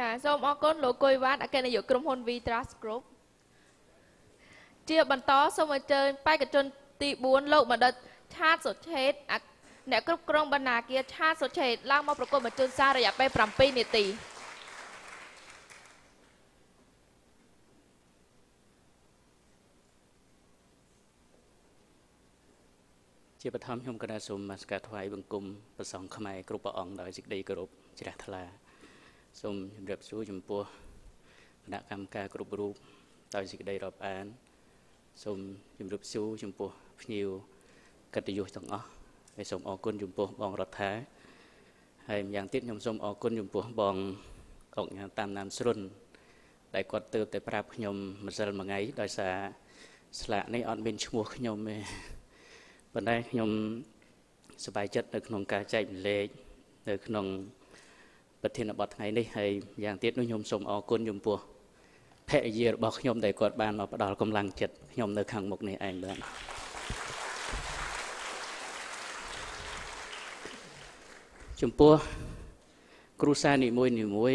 Dạ,សូមអរគុណលោកគុយវ៉ាន់អគ្គនាយកក្រុមហ៊ុន V-Trust Group ជាបន្តសូមអញ្ជើញបេក្ខជនទី4លោកបណ្ឌិតឆាតសុឆេតអ្នកគ្រប់គ្រងបណ្ណាគារឆាតសុឆេតឡើងមកប្រកួតបញ្ជូនសាររយៈពេល7នាទីជាបឋមខ្ញុំក៏សូមនមស្ការថ្វាយបង្គំព្រះសង្ឃខ្មែរគ្រប់ព្រះអង្គដោយសេចក្តីគោរពជ្រះថ្លាសូមជម្រាបសួរចំពោះគណៈកម្មការគ្រប់រូបដោយសេចក្តីរាប់អានសូមជម្រាបសួរចំពោះភ្ញៀវកិត្តិយសទាំងអស់ហើយសូមអរគុណចំពោះបងរដ្ឋាហើយម្យ៉ាងទៀតខ្ញុំសូមអរគុណចំពោះបងអុកញ៉ាតាមណានស្រុនដែលគាត់ទើបតែប្រាប់ខ្ញុំម្សិលមួយថ្ងៃដោយសារស្លាកនេះអត់មានឈ្មោះខ្ញុំទេប៉ុន្តែខ្ញុំសប្បាយចិត្តនៅក្នុងការចែកម្លែកនៅក្នុងប្រធានបទថ្ងៃនេះហើយយ៉ាងទៀតនោះខ្ញុំសូមអរគុណចំពោះភរិយារបស់ខ្ញុំដែលគាត់បានមកផ្ដល់កម្លាំងចិត្តខ្ញុំនៅខាងមុខនេះឯងបាទចំពោះគ្រួសារនីមួយ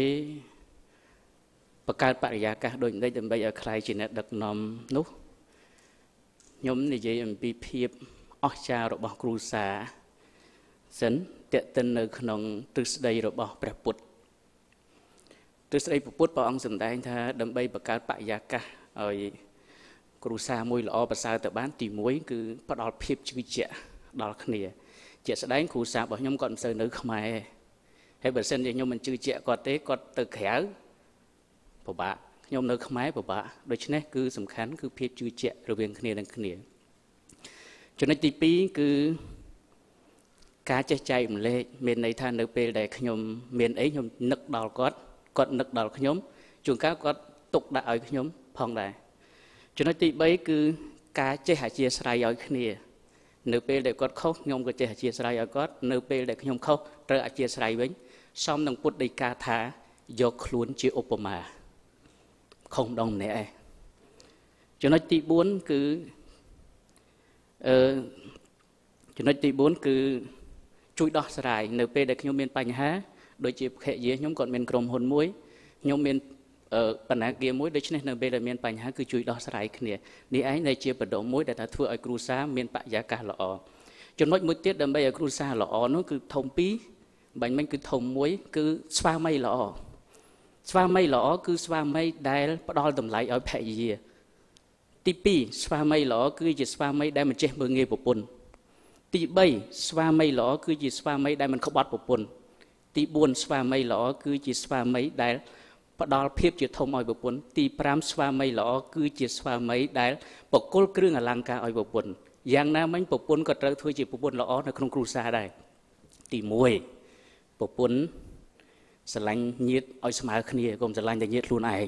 បង្កើតបរិយាកាសដូចនេះដើម្បីឲ្យคล้ายជាអ្នកដឹកនាំនោះខ្ញុំនិយាយអំពីភាពអស្ចារ្យរបស់គ្រួសារសិនតេតិននៅក្នុងទ្រឹស្ដីរបស់ព្រះពុទ្ធទ្រឹស្ដីព្រះពុទ្ធព្រះអង្គសម្ដែងថាដើម្បីបង្កើតបរិយាកាសឲ្យគ្រួសារមួយល្អប្រសើរទៅបានទី1គឺផ្ដល់ភាពជឿជាក់ដល់គ្នាជាក់ស្ដែងគ្រួសាររបស់ខ្ញុំគាត់មិនសូវនៅខ្មែរហើយបើសិនជាខ្ញុំមិនជឿជាក់គាត់ទេគាត់ទៅក្រៅពិបាកខ្ញុំនៅខ្មែរពិបាកដូច្នេះគឺសំខាន់គឺភាពជឿជាក់រវាងគ្នានឹងគ្នាចំណុចទី2គឺការចេះចែករំលែកមានន័យថានៅពេលដែលខ្ញុំមានអីខ្ញុំនឹកដល់គាត់នឹកដល់ខ្ញុំជួនកាលគាត់ទុកដាក់ឲ្យខ្ញុំផងដែរចំណុចទី3គឺការចេះអធ្យាស្រ័យឲ្យគ្នានៅពេលដែលគាត់ខុសខ្ញុំក៏ចេះអធ្យាស្រ័យឲ្យគាត់នៅពេលដែលខ្ញុំខុសត្រូវអធ្យាស្រ័យវិញសមនឹងពុទ្ធដីកាថាយកខ្លួនជាឧបមាខុសម្ដងម្នាក់ឯងចំណុចទី4គឺចំណុចទី4គឺជួយដោះស្រាយនៅពេលដែលខ្ញុំមានបញ្ហាដូចជាភរិយាខ្ញុំគាត់មានក្រុមហ៊ុនមួយខ្ញុំមានបណ្ណាគារមួយដូច្នេះនៅពេលដែលមានបញ្ហាគឺជួយដោះស្រាយគ្នានេះឯងដែលជាបដិមួយដែលថាធ្វើឲ្យគ្រួសារមានបរិយាកាសល្អចំណុចមួយទៀតដើម្បីឲ្យគ្រួសារល្អនោះគឺធំ2បាញ់មិញគឺធំ1គឺស្វាមីល្អស្វាមីល្អគឺស្វាមីដែលផ្ដល់តម្លៃឲ្យភរិយាទី2ស្វាមីល្អគឺជាស្វាមីដែលមិនចេះមើលងាយប្រពន្ធទី3ស្វាមីល្អគឺជាស្វាមីដែលមិនក្បត់ប្រពន្ធទី4ស្វាមីល្អគឺជាស្វាមីដែលផ្ដល់ភាពជាធំឲ្យប្រពន្ធទី5ស្វាមីល្អគឺជាស្វាមីដែលបកគលគ្រឿងអលង្ការឲ្យប្រពន្ធយ៉ាងណាមិញប្រពន្ធក៏ត្រូវធ្វើជាប្រពន្ធល្អនៅក្នុងគ្រួសារដែរទី1ប្រពន្ធស្រឡាញ់ញាតិឲ្យស្មើគ្នាកុំស្រឡាញ់តែញាតិខ្លួនឯង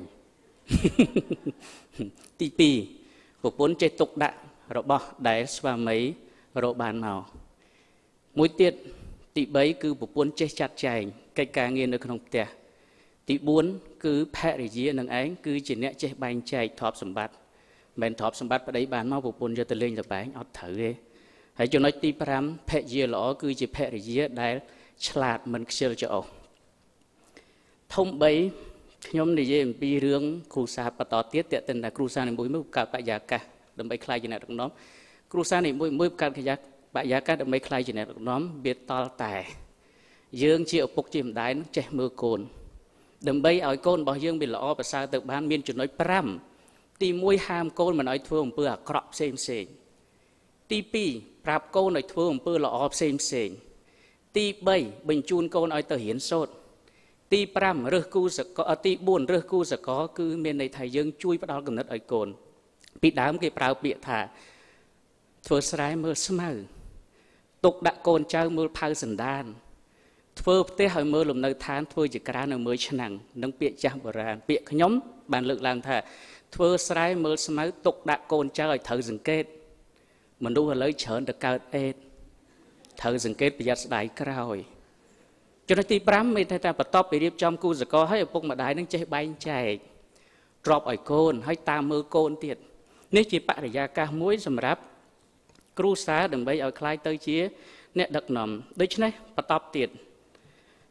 ទី2ប្រពន្ធចេះទុកដាក់របស់ដែលស្វាមីរកបានមកមួយទៀតទី3គឺប្រពន្ធចេះចាត់ចែងកិច្ចការងារនៅក្នុងផ្ទះទី4គឺភរិយានឹងឯងគឺជាអ្នកចេះបែងចែកទ្រព្យសម្បត្តិមិនទ្រព្យសម្បត្តិប្តីបានមកប្រពន្ធយកទៅលេងល្បែងអត់ត្រូវទេហើយចំណុចទី5ភរិយាល្អគឺជាភរិយាដែលឆ្លាតមិនខ្ជិលច្រអូសធំ3ខ្ញុំនិយាយអំពីរឿងគ្រួសារបន្តទៀតតើតើគ្រួសារនីមួយៗបង្កើតបរិយាកាសដើម្បីខ្លាយជាអ្នកដឹកនាំគ្រួសារនីមួយៗបង្កើតបរិយាកាសដើម្បីខ្លាយជាអ្នកដឹកនាំវាតល់តែយើងជាឪពុកជាម្ដាយនឹងចេះមើលកូនដើម្បីឲ្យកូនរបស់យើងវាល្អប្រសើរទៅបានមានចំណុច5ទី1ហាមកូនមិនឲ្យធ្វើអំពើអាក្រក់ផ្សេងទី2ប្រាប់កូនឲ្យធ្វើអំពើល្អផ្សេងទី3បញ្ជូនកូនឲ្យទៅរៀនសូត្រទី5រើសគូសកលទី4រើសគូសកលគឺមានន័យថាយើងជួយផ្ដល់គំនិតឲ្យកូនពីដើមគេប្រើពាក្យថាធ្វើស្រែមើលស្មៅទុកដាក់កូនចៅមើលផៅសណ្ដានធ្វើផ្ទះឲ្យមើលលំនៅឋានធ្វើជាក្រានឲ្យមើលឆ្នាំងនិងពាក្យចាស់បុរាណពាក្យខ្ញុំបានលើកឡើងថាធ្វើស្រែមើលស្មៅទុកដាក់កូនចៅឲ្យត្រូវសង្កេតមនុស្សឥឡូវច្រើនទៅកើតអេដត្រូវសង្កេតប្រយ័ត្នស្ដាយក្រោយចំណុចទី5មានថាបន្ទាប់ពីរៀបចំគូសកលឲ្យឪពុកម្ដាយនឹងចេះបែងចែកទ្រព្យឲ្យកូនហើយតាមមើលកូនទៀតនេះជាបរិយាកាសមួយសម្រាប់គ្រួសារដើម្បីឲ្យคล้ายទៅជាអ្នកដឹកនាំដូច្នេះបន្តទៀត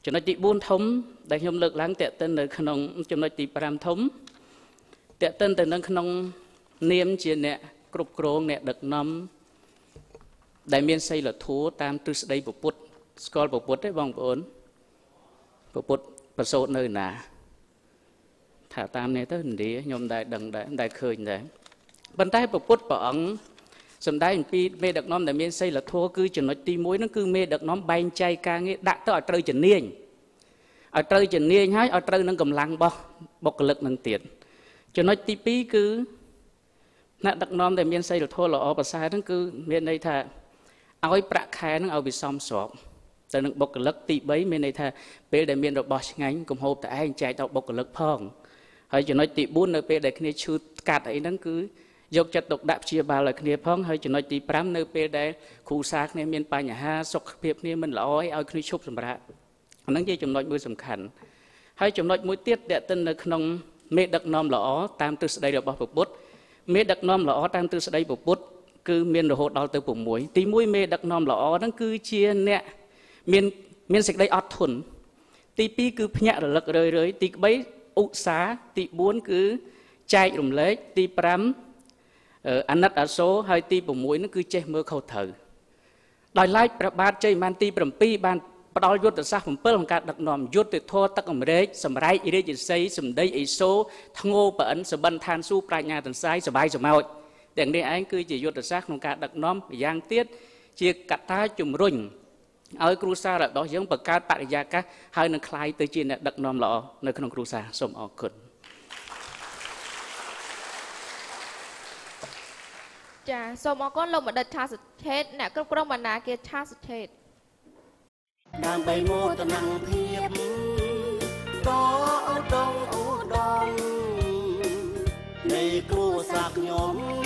ចំណុចទី4ធំដែលខ្ញុំលើកឡើងតេតិននៅក្នុងចំណុចទី5ធំតេតិនទៅនឹងក្នុងនាមជាអ្នកគ្រប់គ្រងអ្នកដឹកនាំដែលមានសីលធម៌តាមទ្រឹស្ដីពុទ្ធស្គាល់ពុទ្ធទេបងប្អូនពុទ្ធប្រសូតនៅណាថាតាមនេះទៅឥណ្ឌាខ្ញុំដែលឃើញដែរប៉ុន្តែពុទ្ធព្រះអង្គសម្ដែងអំពីមេដឹកនាំដែលមានសីលធម៌គឺចំណុចទី1ហ្នឹងគឺមេដឹកនាំបែងចែកការងារដាក់ទៅឲ្យត្រូវជំនាញហើយឲ្យត្រូវនឹងកម្លាំងរបស់បុគ្គលិកនឹងទៀតចំណុចទី2គឺអ្នកដឹកនាំដែលមានសីលធម៌ល្អប្រសើរហ្នឹងគឺមានន័យថាឲ្យប្រាក់ខែនឹងឲ្យវាសមស្របទៅនឹងបុគ្គលិកទី3មានន័យថាពេលដែលមានរបស់ឆ្ងាញ់កុំហូបតែឯងចែកដល់បុគ្គលិកផងហើយចំណុចទី4នៅពេលដែលគ្នាឈឺកាត់អីហ្នឹងគឺយកចិត្តទុកដាក់ព្យាបាលឲ្យគ្នាផងហើយចំណុចទី5នៅពេលដែលគ្រូសាគ្នាមានបញ្ហាសុខភាពគ្នាមិនល្អឲ្យគ្នាឈប់សម្រាកអាហ្នឹងជាចំណុចមួយសំខាន់ហើយចំណុចមួយទៀតដែលទៅនៅក្នុងមេដឹកនាំល្អតាមទ្រឹស្ដីរបស់ពុទ្ធមេដឹកនាំល្អតាមទ្រឹស្ដីពុទ្ធគឺមានរហូតដល់ទៅ6ទី1មេដឹកនាំល្អហ្នឹងគឺជាអ្នកមានសេចក្តីអត់ធន់ទី2គឺភ្ញាក់រលឹករឿយទី3ឧស្សាហ៍ទី4គឺចែករំលែកទី5អាណិតអាសូរហើយទី6ហ្នឹងគឺចេះមើលខុសត្រូវដោយឡែកព្រះបាទជ័យវន្ទី7បានផ្ដល់យុទ្ធសាស្ត្រ7ក្នុងការដឹកនាំយុទ្ធធរទឹកអម្រែកសម្រែករាជសីសម្ដីអេសូធ្ងោប្រអិនសបិនឋានសួគ៌ប្រាជ្ញាទន្សាយសបាយសមោចទាំងនេះឯងគឺជាយុទ្ធសាស្ត្រក្នុងការដឹកនាំម្យ៉ាងទៀតជាកត្តាជំរុញឲ្យគ្រួសាររបស់យើងបង្កើតបរិយាកាសហើយនឹងคล้ายទៅជាអ្នកដឹកនាំល្អនៅក្នុងគ្រួសារសូមអរគុណចាសូមអរគុណលោកបណ្ឌិតឆាសុឆេតអ្នកគ្រប់គ្រងបណ្ណាគារឆាសុឆេតដើម្បីមោទនភាពក៏ឧត្តមឧត្តមនៃគ្រួសារខ្ញុំ